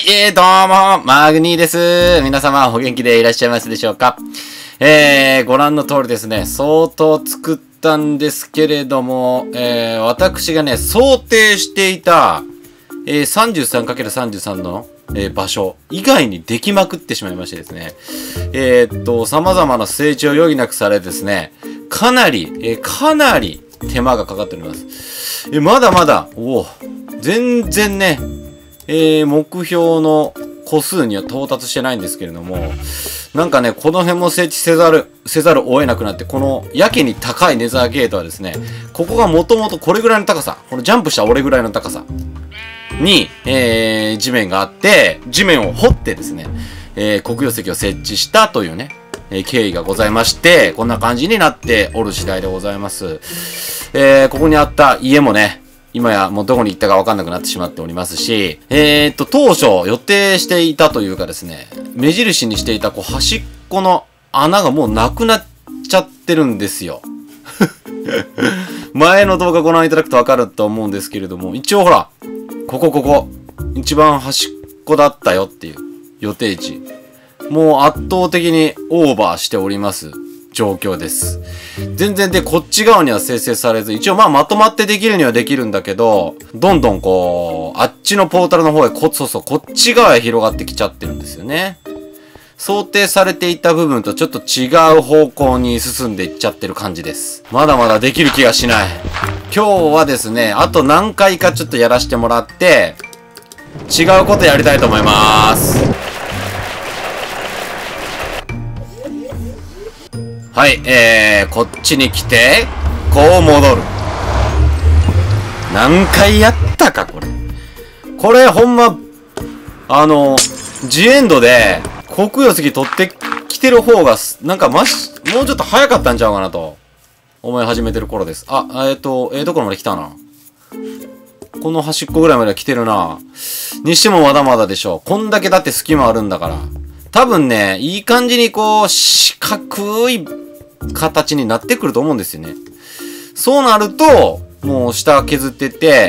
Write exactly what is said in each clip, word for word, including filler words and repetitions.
、えー、どうも、マグニーです。皆様、お元気でいらっしゃいますでしょうか。えー、ご覧の通りですね、相当作ったんですけれども、えー、私がね、想定していた、えー、さんじゅうさんかけるさんじゅうさん の、えー、場所以外にできまくってしまいましてですね、えー、っと、様々な成長を余儀なくされですね、かなり、えー、かなり手間がかかっております。えー、まだまだ、おお、全然ね、えー、目標の個数には到達してないんですけれども、なんかね、この辺も設置せざる、せざるを得なくなって、このやけに高いネザーゲートはですね、ここがもともとこれぐらいの高さ、このジャンプした俺ぐらいの高さに、えー、地面があって、地面を掘ってですね、えー、黒曜石を設置したというね、えー、経緯がございまして、こんな感じになっておる次第でございます。えー、ここにあった家もね、今やもうどこに行ったかわかんなくなってしまっておりますし、えーっと、当初予定していたというかですね、目印にしていたこう端っこの穴がもうなくなっちゃってるんですよ。前の動画ご覧いただくとわかると思うんですけれども、一応ほら、ここここ、一番端っこだったよっていう予定値。もう圧倒的にオーバーしております状況です。全然で、こっち側には生成されず、一応まあまとまってできるにはできるんだけど、どんどんこう、あっちのポータルの方へこ、そうそう、こっち側へ広がってきちゃってるんですよね。想定されていた部分とちょっと違う方向に進んでいっちゃってる感じです。まだまだできる気がしない。今日はですね、あと何回かちょっとやらせてもらって、違うことやりたいと思います。はい、えー、こっちに来て、こう戻る。何回やったか、これ。これ、ほんま、あの、ジエンドで、黒曜石取ってきてる方が、なんかまし、もうちょっと早かったんちゃうかなと、思い始めてる頃です。あ、えっと、ええー、ところまで来たな。この端っこぐらいまでは来てるな。にしてもまだまだでしょう。こんだけだって隙間あるんだから。多分ね、いい感じにこう、四角い形になってくると思うんですよね。そうなると、もう下削ってって、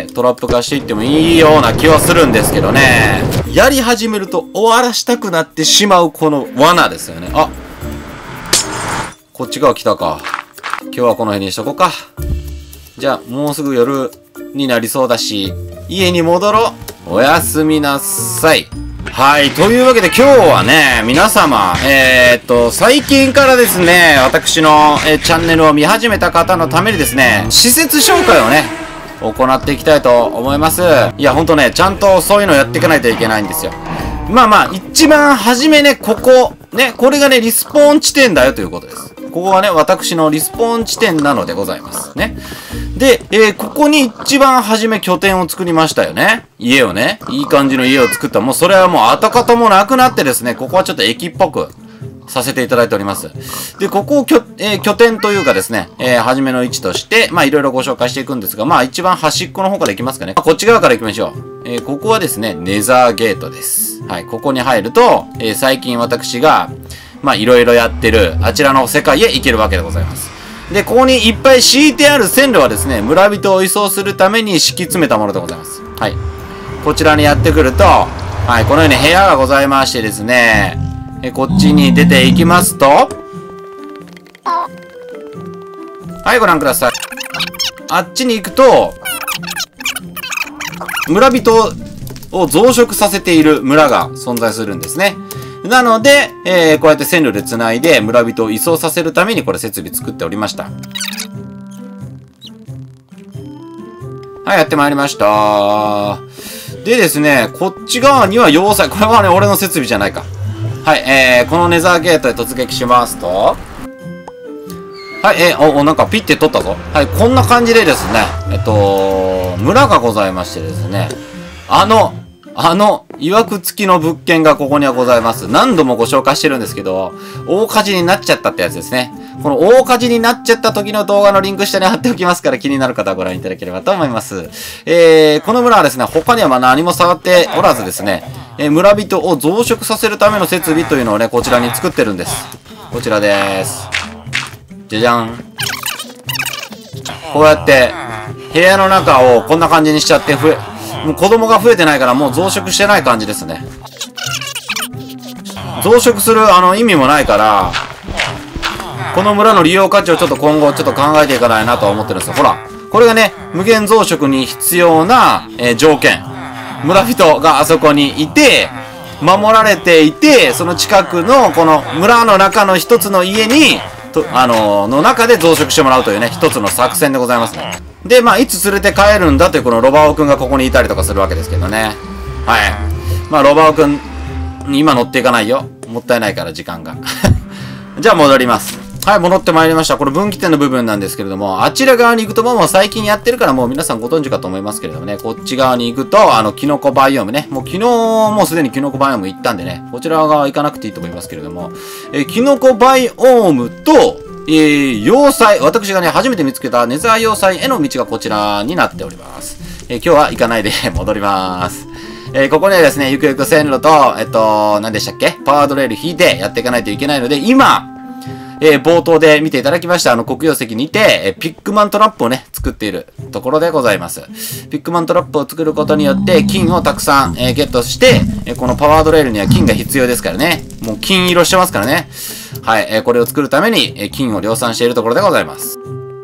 トラップ化していってもいいような気はするんですけどね。やり始めると終わらしたくなってしまうこの罠ですよね。あ、こっち側来たか。今日はこの辺にしとこうか。じゃあ、もうすぐ夜になりそうだし、家に戻ろう。おやすみなさい。はい。というわけで今日はね、皆様、えー、っと、最近からですね、私の、えー、チャンネルを見始めた方のためにですね、施設紹介をね、行っていきたいと思います。いや、ほんとね、ちゃんとそういうのやっていかないといけないんですよ。まあまあ、一番初めね、ここ、ね、これがね、リスポーン地点だよということです。ここはね、私のリスポーン地点なのでございます。ね。で、えー、ここに一番初め拠点を作りましたよね。家をね。いい感じの家を作った。もうそれはもう跡形もなくなってですね、ここはちょっと駅っぽくさせていただいております。で、ここを拠、えー、拠点というかですね、えー、初めの位置として、まあいろいろご紹介していくんですが、まあ一番端っこの方から行きますかね。こっち側から行きましょう。えー、ここはですね、ネザーゲートです。はい、ここに入ると、えー、最近私が、まあいろいろやってる、あちらの世界へ行けるわけでございます。で、ここにいっぱい敷いてある線路はですね、村人を移送するために敷き詰めたものでございます。はい。こちらにやってくると、はい、このように部屋がございましてですね、えこっちに出ていきますと、はい、ご覧ください。あっちに行くと、村人を増殖させている村が存在するんですね。なので、えー、こうやって線路で繋いで村人を移送させるためにこれ設備作っておりました。はい、やってまいりました。でですね、こっち側には要塞、これはね、俺の設備じゃないか。はい、えー、このネザーゲートで突撃しますと、はい、えー、お、お、なんかピッて取ったぞ。はい、こんな感じでですね、えっと、村がございましてですね、あの、あの、曰く付きの物件がここにはございます。何度もご紹介してるんですけど、大火事になっちゃったってやつですね。この大火事になっちゃった時の動画のリンク下に貼っておきますから気になる方はご覧いただければと思います。えー、この村はですね、他にはまあ何も触っておらずですね、えー、村人を増殖させるための設備というのをね、こちらに作ってるんです。こちらです。じゃじゃん。こうやって、部屋の中をこんな感じにしちゃって、ふえ、もう子供が増えてないからもう増殖してない感じですね。 増殖する、あの、意味もないから、この村の利用価値をちょっと今後ちょっと考えていかないなとは思ってるんですよ。ほら、これがね、無限増殖に必要な、えー、条件。村人があそこにいて、守られていて、その近くの、この村の中の一つの家に、とあのー、の中で増殖してもらうというね、一つの作戦でございますね。で、まあ、いつ連れて帰るんだというこのロバオくんがここにいたりとかするわけですけどね。はい。まあ、ロバオくん、今乗っていかないよ。もったいないから、時間が。じゃあ、戻ります。はい、戻ってまいりました。これ分岐点の部分なんですけれども、あちら側に行くともう最近やってるからもう皆さんご存知かと思いますけれどもね、こっち側に行くと、あの、キノコバイオームね、もう昨日もうすでにキノコバイオーム行ったんでね、こちら側行かなくていいと思いますけれども、えー、キノコバイオームと、えー、要塞、私がね、初めて見つけたネザー要塞への道がこちらになっております。えー、今日は行かないで戻ります。えー、ここにはですね、ゆくゆく線路と、えっと、何でしたっけ？パワードレール引いてやっていかないといけないので、今、えー、冒頭で見ていただきました、あの、黒曜石にて、えー、ピックマントラップをね、作っているところでございます。ピックマントラップを作ることによって、金をたくさん、えー、ゲットして、えー、このパワードレールには金が必要ですからね。もう金色してますからね。はい、えー、これを作るために、えー、金を量産しているところでございます。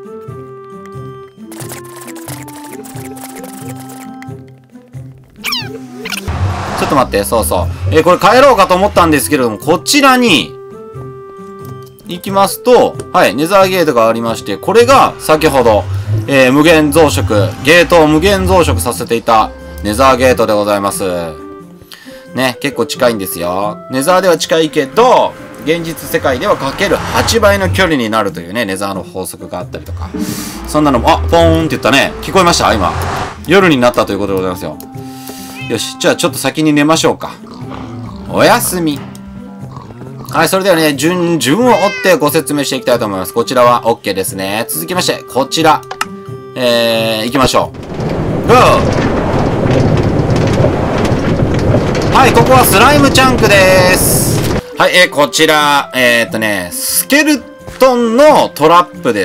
ちょっと待って、そうそう。えー、これ帰ろうかと思ったんですけれども、こちらに、行きますと、はい、ネザーゲートがありまして、これが先ほど、えー、無限増殖、ゲートを無限増殖させていたネザーゲートでございます。ね、結構近いんですよ。ネザーでは近いけど、現実世界ではかけるはちばいの距離になるというね、ネザーの法則があったりとか。そんなのも、あ、ポーンって言ったね。聞こえました今。夜になったということでございますよ。よし、じゃあちょっと先に寝ましょうか。おやすみ。はい、それではね、順、順を追ってご説明していきたいと思います。こちらは OK ですね。続きまして、こちら。えー、行きましょう。ゴー！はい、ここはスライムチャンクです。はい、えー、こちら、えーっとね、スケルトンのトラップです。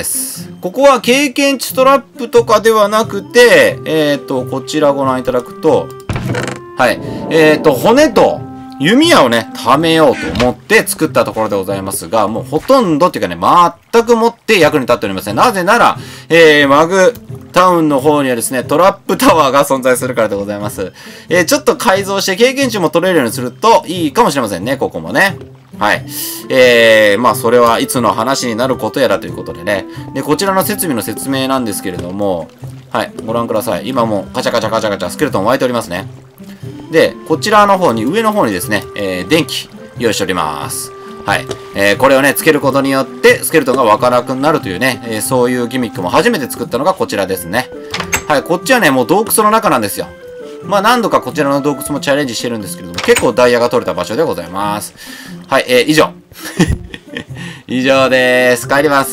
ここは経験値トラップとかではなくて、えーっと、こちらご覧いただくと、はい、えーっと、骨と、弓矢をね、貯めようと思って作ったところでございますが、もうほとんどっていうかね、全くもって役に立っておりません。なぜなら、えー、マグタウンの方にはですね、トラップタワーが存在するからでございます。えー、ちょっと改造して経験値も取れるようにするといいかもしれませんね、ここもね。はい。えー、まあ、それはいつの話になることやらということでね。で、こちらの設備の説明なんですけれども、はい、ご覧ください。今もカチャカチャカチャカチャスケルトン湧いておりますね。で、こちらの方に、上の方にですね、えー、電気、用意しております。はい。えー、これをね、つけることによって、スケルトンが湧かなくなるというね、えー、そういうギミックも初めて作ったのがこちらですね。はい。こっちはね、もう洞窟の中なんですよ。まあ、何度かこちらの洞窟もチャレンジしてるんですけれども、結構ダイヤが取れた場所でございます。はい。えー、以上。以上でーす。帰ります。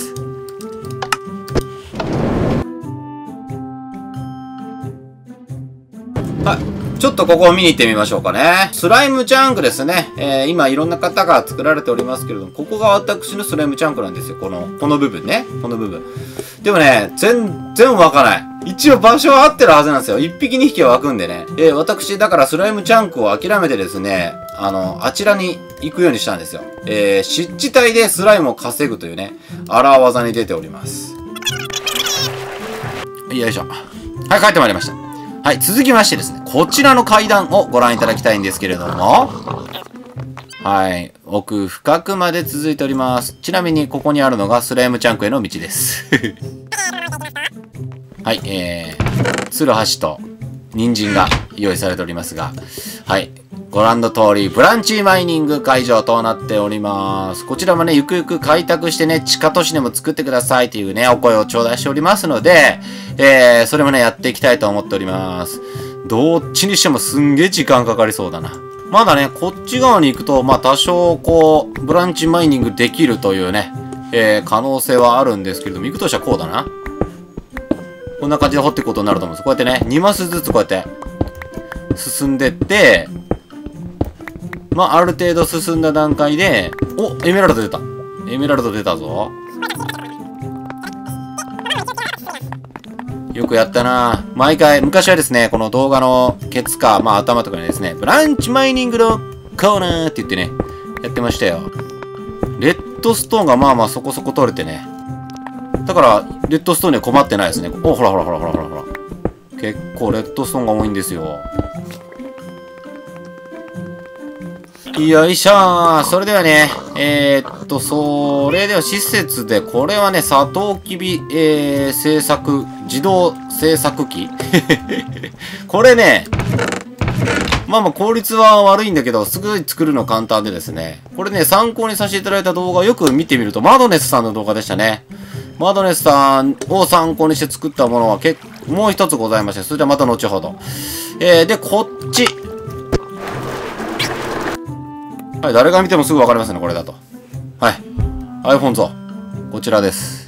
はい。ちょっとここを見に行ってみましょうかね。スライムチャンクですね。えー、今いろんな方が作られておりますけれども、ここが私のスライムチャンクなんですよ。この、この部分ね。この部分。でもね、全然湧かない。一応場所は合ってるはずなんですよ。一匹二匹は湧くんでね。えー、私、だからスライムチャンクを諦めてですね、あの、あちらに行くようにしたんですよ。えー、湿地帯でスライムを稼ぐというね、荒技に出ております。よいしょ。はい、帰ってまいりました。はい、続きましてですね、こちらの階段をご覧いただきたいんですけれども、はい、奥深くまで続いております。ちなみにここにあるのがスライムチャンクへの道です。はい、えー、ツルハシと人参が用意されておりますが、はい、ご覧の通り、ブランチマイニング会場となっております。こちらもね、ゆくゆく開拓してね、地下都市でも作ってくださいというね、お声を頂戴しておりますので、えー、それもね、やっていきたいと思っております。どっちにしてもすんげえ時間かかりそうだな。まだね、こっち側に行くと、まあ多少こう、ブランチマイニングできるというね、えー、可能性はあるんですけれども、行くとしたらこうだな。こんな感じで掘っていくことになると思うんです。こうやってね、にマスずつこうやって進んでって、まあ、ある程度進んだ段階で、お、エメラルド出た。エメラルド出たぞ。よくやったな。毎回、昔はですね、この動画のケツか、まあ頭とかにですね、ブランチマイニングのコーナーって言ってね、 やってましたよ。レッドストーンがまあまあそこそこ取れてね。だから、レッドストーンには困ってないですね。お、ほらほらほらほらほらほら。結構レッドストーンが多いんですよ。よいしょー。それではね、えー、っと、それでは施設で、これはね、サトウキビ、えー、製作、自動製作機これね、まあまあ効率は悪いんだけど、すぐ作るの簡単でですね。これね、参考にさせていただいた動画をよく見てみると、マドネスさんの動画でしたね。マドネスさんを参考にして作ったものは結構、もう一つございまして、それではまた後ほど。えー、で、こっち。はい、誰が見てもすぐわかりますね、これだと。はい。アイフォンゾー。こちらです。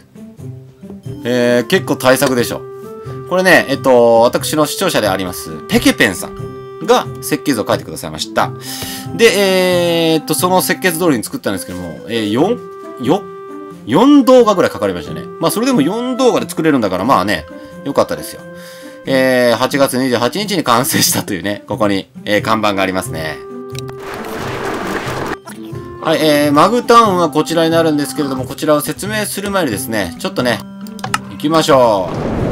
えー、結構対策でしょ。これね、えっと、私の視聴者であります、ペケペンさんが設計図を書いてくださいました。で、えー、っと、その設計図通りに作ったんですけども、えー、よん、よ、よん動画ぐらいかかりましたね。まあ、それでもよん動画で作れるんだから、まあね、よかったですよ。えー、はちがつにじゅうはちにちに完成したというね、ここに、えー、看板がありますね。はい、えー、マグタウンはこちらになるんですけれども、こちらを説明する前にですね、ちょっとね、行きましょ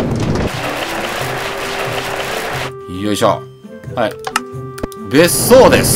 う。よいしょ。はい。別荘です。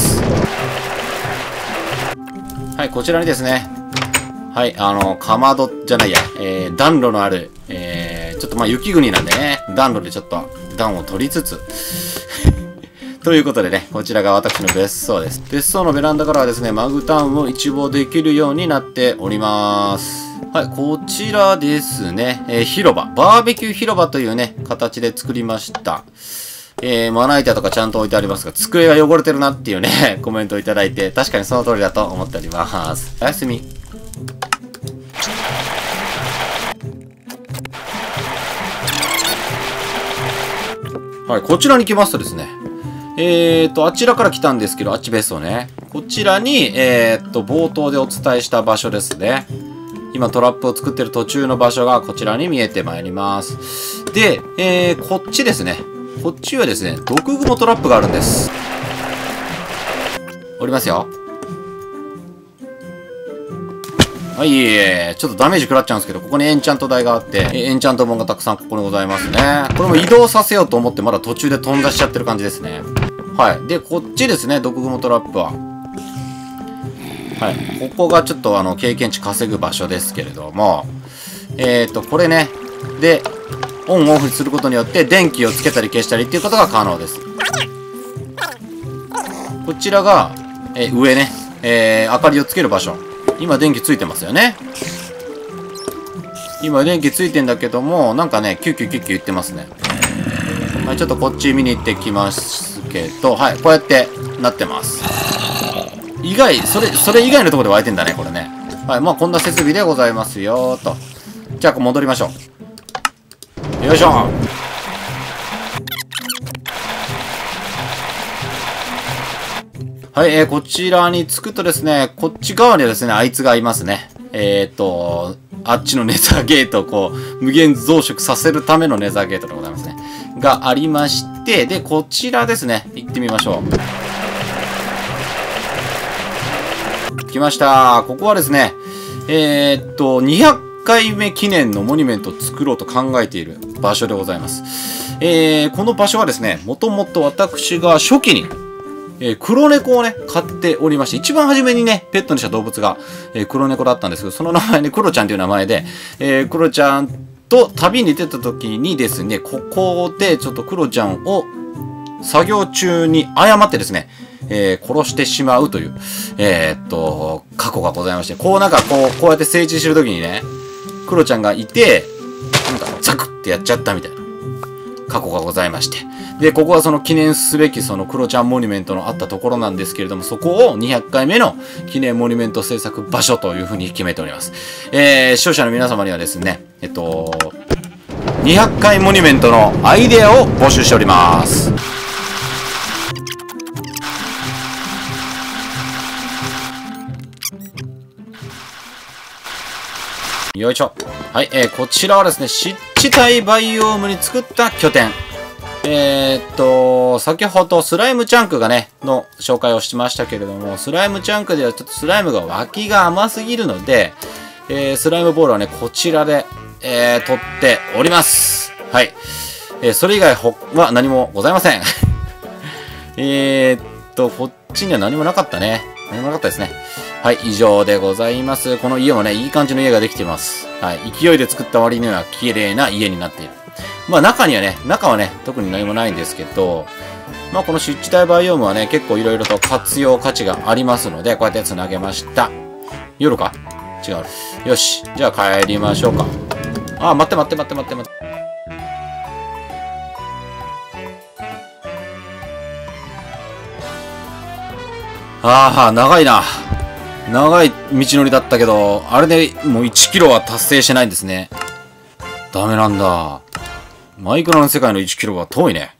はい、こちらにですね、はい、あの、かまどじゃないや、えー、暖炉のある、えー、ちょっとまあ雪国なんでね、暖炉でちょっと暖を取りつつ、ということでね、こちらが私の別荘です。別荘のベランダからはですね、マグタウンを一望できるようになっております。はい、こちらですね、えー、広場。バーベキュー広場というね、形で作りました。えー、まな板とかちゃんと置いてありますが、机が汚れてるなっていうね、コメントをいただいて、確かにその通りだと思っております。おやすみ。はい、こちらに来ますとですね、えーと、あちらから来たんですけど、あっち別荘ね。こちらに、えーと、冒頭でお伝えした場所ですね。今トラップを作ってる途中の場所がこちらに見えてまいります。で、えー、こっちですね。こっちはですね、毒蜘蛛トラップがあるんです。おりますよ。はい、ちょっとダメージ食らっちゃうんですけど、ここにエンチャント台があって、エンチャント本がたくさんここにございますね。これも移動させようと思ってまだ途中で飛んだしちゃってる感じですね。はい。で、こっちですね、毒蜘蛛トラップは。はい。ここがちょっとあの、経験値稼ぐ場所ですけれども、えーと、これね、で、オンオフすることによって電気をつけたり消したりっていうことが可能です。こちらが、えー、上ね、えー、明かりをつける場所。今電気ついてますよね。今電気ついてんだけども、なんかね、キュッキュッキュッキュ言ってますね。はい、ちょっとこっち見に行ってきますけど、はい、こうやってなってます。以外、それ、それ以外のところで湧いてんだね、これね。はい、まあこんな設備でございますよ、と。じゃあ、戻りましょう。よいしょ。はい、えー、こちらに着くとですね、こっち側にはですね、あいつがいますね。えーっと、あっちのネザーゲートをこう、無限増殖させるためのネザーゲートでございますね。がありまして、で、こちらですね、行ってみましょう。来ました。ここはですね、えーっと、にひゃっかいめ記念のモニュメントを作ろうと考えている場所でございます。えー、この場所はですね、もともと私が初期に、えー、黒猫をね、飼っておりまして、一番初めにね、ペットにした動物が、えー、黒猫だったんですけど、その名前ね、クロちゃんという名前で、えー、クロちゃんと旅に出た時にですね、ここでちょっとクロちゃんを作業中に誤ってですね、えー、殺してしまうという、えー、っと、過去がございまして、こうなんかこう、こうやって整地してる時にね、クロちゃんがいて、なんかザクってやっちゃったみたいな過去がございまして。で、ここはその記念すべきそのクロちゃんモニュメントのあったところなんですけれども、そこをにひゃっかいめの記念モニュメント制作場所というふうに決めております。えー、視聴者の皆様にはですね、えっと、にひゃっかいモニュメントのアイデアを募集しております。よいしょ。はい、えー、こちらはですね、湿地帯バイオームに作った拠点。 えー、っと、先ほどスライムチャンクがね、の紹介をしましたけれども、スライムチャンクではちょっとスライムが脇が甘すぎるので、えー、スライムボールはね、こちらで、えー、取っております。はい。えー、それ以外は何もございません。えーっと、こっちには何もなかったね。何もなかったですね。はい、以上でございます。この家もね、いい感じの家ができています。はい、勢いで作った割には綺麗な家になっている。まあ中にはね、中はね、特に何もないんですけど、まあこの湿地帯バイオームはね、結構いろいろと活用価値がありますので、こうやって繋げました。夜か違う。よし。じゃあ帰りましょうか。あ、待って待って待って待って待って。ああ、長いな。長い道のりだったけど、あれでもういちキロは達成してないんですね。ダメなんだ。マイクラの世界のいちキロは遠いね。